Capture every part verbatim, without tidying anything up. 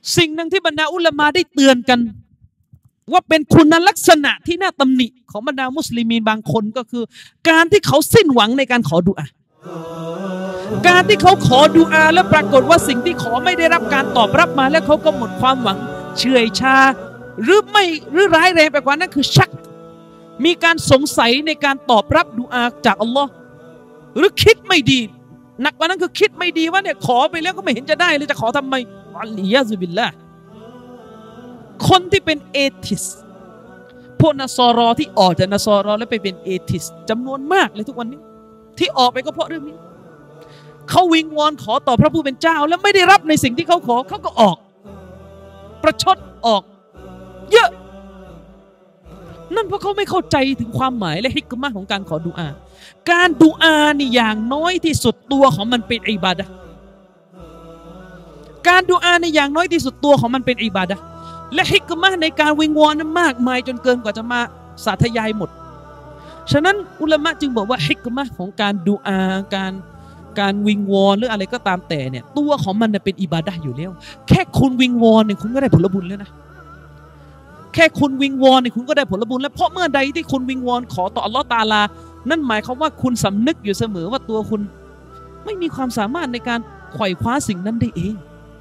สิ่งหนึ่งที่บรรดาอุลามะได้เตือนกันว่าเป็นคุณลักษณะที่น่าตำหนิของบรรดามุสลิมีนบางคนก็คือการที่เขาสิ้นหวังในการขอดุอาการที่เขาขอดุอาแล้วปรากฏว่าสิ่งที่ขอไม่ได้รับการตอบรับมาแล้วเขาก็หมดความหวังเฉื่อยชาหรือไม่หรือร้ายแรงไปกว่านั้นคือชักมีการสงสัยในการตอบรับดุอาจากอัลลอฮ์หรือคิดไม่ดีหนักกว่านั้นคือคิดไม่ดีว่าเนี่ยขอไปแล้วก็ไม่เห็นจะได้เลยจะขอทำไมอัลลียะซุบิลละคนที่เป็นเอทิสพวกนัสรอที่ออกจากนัสรอแล้วไปเป็นเอทิสจำนวนมากเลยทุกวันนี้ที่ออกไปก็เพราะเรื่องนี้เขาวิงวอนขอต่อพระผู้เป็นเจ้าแล้วไม่ได้รับในสิ่งที่เขาขอเขาก็ออกประชดออกเยอะนั่นเพราะเขาไม่เข้าใจถึงความหมายและฮิกมะห์ของการขอดุอาการดุอานี่อย่างน้อยที่สุดตัวของมันเป็นอิบาดะห์การดุอาในอย่างน้อยที่สุดตัวของมันเป็นอิบาดะห์และฮิกมะห์ในการวิงวอนนั้นมากมายจนเกินกว่าจะมาสาธยายหมดฉะนั้นอุลามะจึงบอกว่าฮิกมะห์ของการดุอาการการวิงวอนหรืออะไรก็ตามแต่เนี่ยตัวของมันเป็นอิบาดะห์อยู่แล้วแค่คุณวิงวอนเนี่ยคุณก็ได้ผลบุญแล้วนะแค่คุณวิงวอนเนี่ยคุณก็ได้ผลบุญแล้วเพราะเมื่อใดที่คุณวิงวอนขอต่ออัลลอฮ์ตะอาลานั่นหมายความว่าคุณสำนึกอยู่เสมอว่าตัวคุณไม่มีความสามารถในการไขว่คว้าสิ่งนั้นได้เอง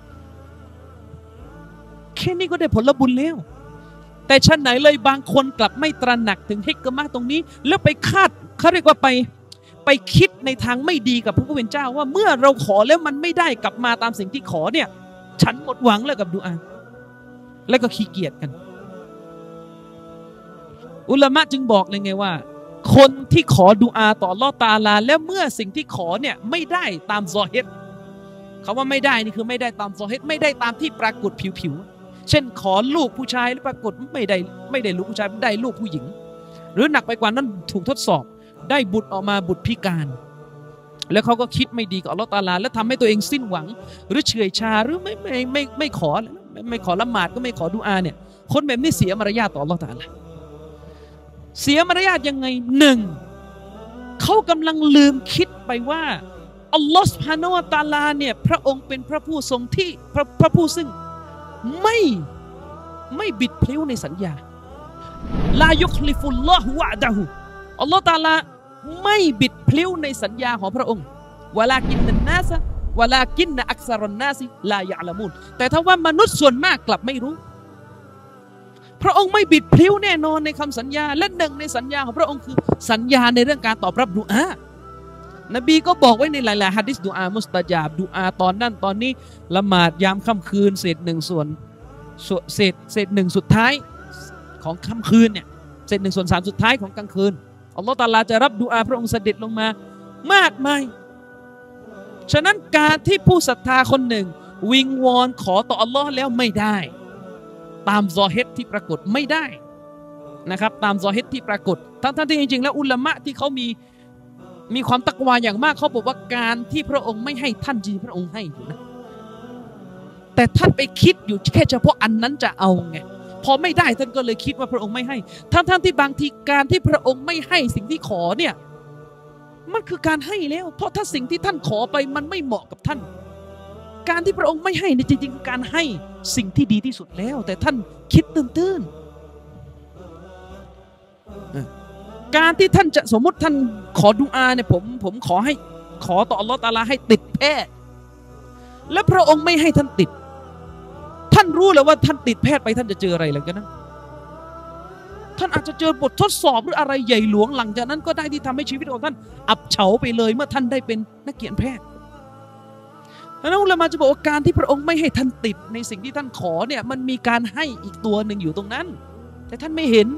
แค่นี้ก็ได้ผลบุญแล้วแต่ชั้นไหนเลยบางคนกลับไม่ตระหนักถึงฮิกมะห์ตรงนี้แล้วไปคาดเขาเรียกว่าไปไปคิดในทางไม่ดีกับพระผู้เป็นเจ้าว่าเมื่อเราขอแล้วมันไม่ได้กลับมาตามสิ่งที่ขอเนี่ยฉันหมดหวังแล้วกับดุอาแล้วก็ขี้เกียจกันอุลามะจึงบอกเลยไงว่าคนที่ขอดุอาต่ออัลเลาะห์ตะอาลาแล้วเมื่อสิ่งที่ขอเนี่ยไม่ได้ตามซอฮิรคำว่าไม่ได้นี่คือไม่ได้ตามซอฮิรไม่ได้ตามที่ปรากฏผิวๆเช่นขอลูกผู้ชายแล้วปรากฏไม่ได้ไม่ได้ลูกผู้ชายได้ลูกผู้หญิงหรือหนักไปกว่านั้นถูกทดสอบได้บุตรออกมาบุตรพิการแล้วเขาก็คิดไม่ดีกับอัลเลาะห์ตะอาลาแล้วทำให้ตัวเองสิ้นหวังหรือเฉื่อยชาหรือไม่ไม่ไม่ไม่ขอไม่ไม่ขอละหมาดก็ไม่ขอดุอาเนี่ยคนแบบนี้เสียมารยาทต่ออัลเลาะห์ตะอาลาเสียมารยาทยังไงหนึ่งเขากำลังลืมคิดไปว่าอัลลอฮฺซุบฮานะฮูวะตะอาลาเนี่ยพระองค์เป็นพระผู้ทรงที่พระพระผู้ซึ่งไม่ไม่บิดพลิ้วในสัญญาลายุคลิฟุลลอฮุวะดะฮูอัลลอฮฺตะอาลาไม่บิดพลิ้วในสัญญาของพระองค์วะลากินนันนาสวะลากินนะอักษรนันนาสลายะละมูนแต่ถ้าว่ามนุษย์ส่วนมากกลับไม่รู้พระองค์ไม่บิดพลิ้วแน่นอนในคำสัญญาและหนึ่งในสัญญาของพระองค์คือสัญญาในเรื่องการตอบรับดุอานบีก็บอกไว้ในหลายๆหะดีษดุอามุสตะญาบดุอาตอนนั้นตอนนี้ละหมาดยามค่ำคืนเศษหนึ่งส่วนเศษเศษหนึ่งสุดท้ายของค่ำคืนเนี่ยเศษหนึ่งส่วนสามสุดท้ายของกลางคืนอัลลอฮฺตะอาลาจะรับดุอาพระองค์เสด็จลงมามากมายฉะนั้นการที่ผู้ศรัทธาคนหนึ่งวิงวอนขอต่ออัลลอฮ์แล้วไม่ได้ตามซอฮิรที่ปรากฏไม่ได้นะครับตามซอฮิรที่ปรากฏทั้งๆที่จริงๆแล้วอุลามะที่เขามีมีความตักวาอย่างมากเขาบอกว่าการที่พระองค์ไม่ให้ท่านจริงพระองค์ให้อยู่นะแต่ท่านไปคิดอยู่แค่เฉพาะอันนั้นจะเอาไงพอไม่ได้ท่านก็เลยคิดว่าพระองค์ไม่ให้ทั้งๆที่บางทีการที่พระองค์ไม่ให้สิ่งที่ขอเนี่ยมันคือการให้แล้วเพราะถ้าสิ่งที่ท่านขอไปมันไม่เหมาะกับท่านการที่พระองค์ไม่ให้เนี่ยจริงๆคือการให้สิ่งที่ดีที่สุดแล้วแต่ท่านคิดตื้นๆการที่ท่านจะสมมติท่านขอดุอาเนี่ยผมผมขอให้ขอต่ออัลลอฮฺตะอาลาให้ติดแพทย์และพระองค์ไม่ให้ท่านติดท่านรู้แล้วว่าท่านติดแพทย์ไปท่านจะเจออะไรหลังจากนั้นท่านอาจจะเจอบททดสอบหรืออะไรใหญ่หลวงหลังจากนั้นก็ได้ที่ทำให้ชีวิตของท่านอับเฉาไปเลยเมื่อท่านได้เป็นนักเกียรติแพทย์แล้วอุลามะจะบอกว่าการที่พระองค์ไม่ให้ท่านติดในสิ่งที่ท่านขอเนี่ยมันมีการให้อีกตัวหนึ่งอยู่ตรงนั้นแต่ท่านไม่เห็น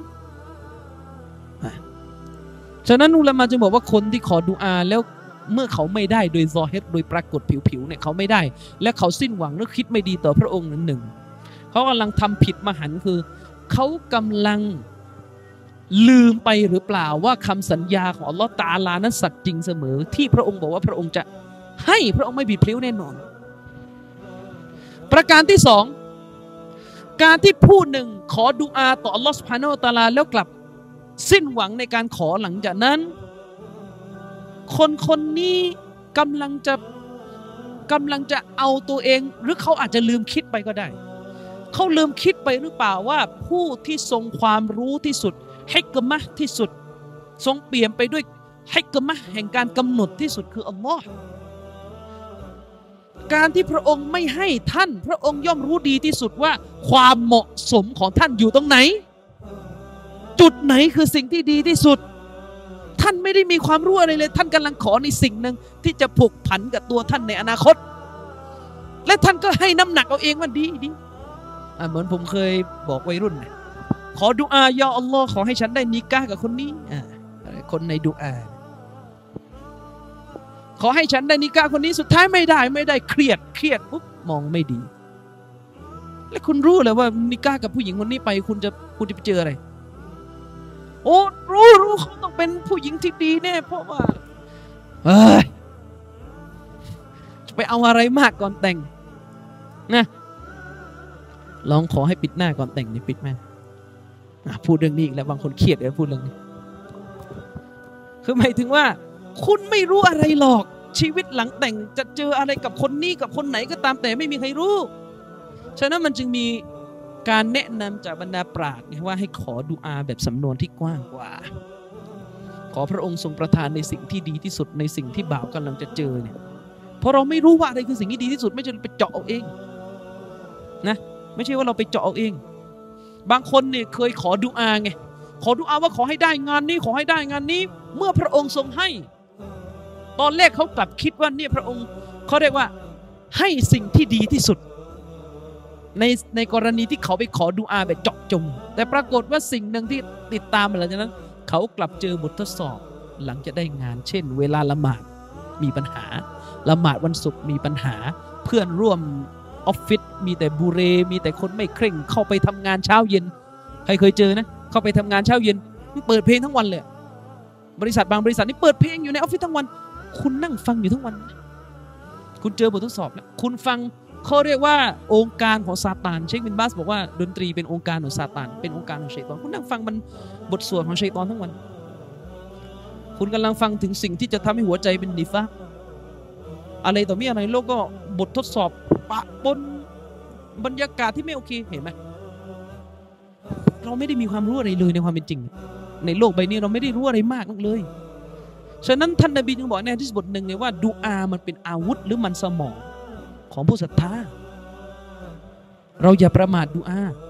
ฉะนั้นอุลามะจะบอกว่าคนที่ขอดุอาแล้วเมื่อเขาไม่ได้โดยซอฮิรโดยปรากฏผิวๆเนี่ยเขาไม่ได้และเขาสิ้นหวังหรือคิดไม่ดีต่อพระองค์นั้นหนึ่งเขากำลังทำผิดมหันต์คือเขากำลังลืมไปหรือเปล่าว่าคำสัญญาของอัลลอฮฺตะอาลานั้นสัตย์จริงเสมอที่พระองค์บอกว่าพระองค์จะให้พระองค์ไม่บิดพลิ้วแน่นอนประการที่สองการที่ผู้หนึ่งขอดุอาต่ออัลลอฮฺซุบฮานะฮูวะตะอาลาแล้วกลับสิ้นหวังในการขอหลังจากนั้นคนคนนี้กำลังจะกำลังจะเอาตัวเองหรือเขาอาจจะลืมคิดไปก็ได้เขาลืมคิดไปหรือเปล่าว่าผู้ที่ทรงความรู้ที่สุดฮิกมะห์ที่สุดทรงเปี่ยมไปด้วยฮิกมะห์แห่งการกำหนดที่สุดคืออัลลอฮ์การที่พระองค์ไม่ให้ท่านพระองค์ย่อมรู้ดีที่สุดว่าความเหมาะสมของท่านอยู่ตรงไหนจุดไหนคือสิ่งที่ดีที่สุดท่านไม่ได้มีความรู้อะไรเลยท่านกำลังขอในสิ่งหนึ่งที่จะผูกพันกับตัวท่านในอนาคตและท่านก็ให้น้ำหนักเอาเองว่าดีดีเหมือนผมเคยบอกวัยรุ่นนะขอดุอายาอัลลอฮ์ขอให้ฉันได้นิกะห์กับคนนี้คนในดุอาขอให้ฉันได้นิกะห์คนนี้สุดท้ายไม่ได้ไม่ได้เครียดเครียดปุ๊บมองไม่ดีและคุณรู้เลยว่านิกะห์กับผู้หญิงคนนี้ไปคุณจะคุณจะไปเจออะไรโอ้รู้รู้เขาต้องเป็นผู้หญิงที่ดีแน่เพราะว่าเฮ้ยจะไปเอาอะไรมากก่อนแต่งนะลองขอให้ปิดหน้าก่อนแต่งนี่ปิดไหมพูดเรื่องนี้อีกแล้วบางคนเครียดเลยพูดเรื่องนี้คือหมายถึงว่าคุณไม่รู้อะไรหรอกชีวิตหลังแต่งจะเจออะไรกับคนนี้กับคนไหนก็ตามแต่ไม่มีใครรู้ฉะนั้นมันจึงมีการแนะนำจากบรรดาปราชญ์ว่าให้ขอดุอาแบบสำนวนที่กว้างกว่าขอพระองค์ทรงประทานในสิ่งที่ดีที่สุดในสิ่งที่บ่าวกำลังจะเจอเนี่ยเพราะเราไม่รู้ว่าอะไรคือสิ่งที่ดีที่สุดไม่ใช่ไปเจาะเอาเองนะไม่ใช่ว่าเราไปเจาะเอาเองบางคนเนี่ยเคยขอดุอาไงขอดุอาว่าขอให้ได้งานนี้ขอให้ได้งานนี้เมื่อพระองค์ทรงให้ตอนแรกเขากลับคิดว่าเนี่ยพระองค์เขาเรียกว่าให้สิ่งที่ดีที่สุดในในกรณีที่เขาไปขอดุอาแบบเจาะจงแต่ปรากฏว่าสิ่งหนึ่งที่ติดตามมาหลังจากนั้นเขากลับเจอบททดสอบหลังจะได้งานเช่นเวลาละหมาดมีปัญหาละหมาดวันศุกร์มีปัญหาเพื่อนร่วมออฟฟิศมีแต่บุเรมีแต่คนไม่เคร่งเข้าไปทำงานเช้าเย็นใครเคยเจอนะเข้าไปทำงานเช้าเย็นเปิดเพลงทั้งวันเลยบริษัทบางบริษัทนี่เปิดเพลงอยู่ในออฟฟิศทั้งวันคุณนั่งฟังอยู่ทั้งวันคุณเจอบททดสอบแล้วคุณฟังเขาเรียกว่าองค์การของซาตานเชคบินบาสบอกว่าดนตรีเป็นองค์การของซาตานเป็นองค์การของชัยฏอนคุณนั่งฟังมันบทสวดของชัยฏอนทั้งวันคุณกำลังฟังถึงสิ่งที่จะทำให้หัวใจเป็นนิฟะอะไรต่อมีอะไรโลกก็บททดสอบปะปนบรรยากาศที่ไม่โอเคเห็นไหมเราไม่ได้มีความรู้อะไรเลยในความเป็นจริงในโลกใบนี้เราไม่ได้รู้อะไรมากนักเลยฉะนั้นท่านนบีจึงบอกในหะดีษบทหนึ่งเลยว่าดุอามันเป็นอาวุธหรือมันสมองของผู้ศรัทธาเราอย่าประมาทดุอา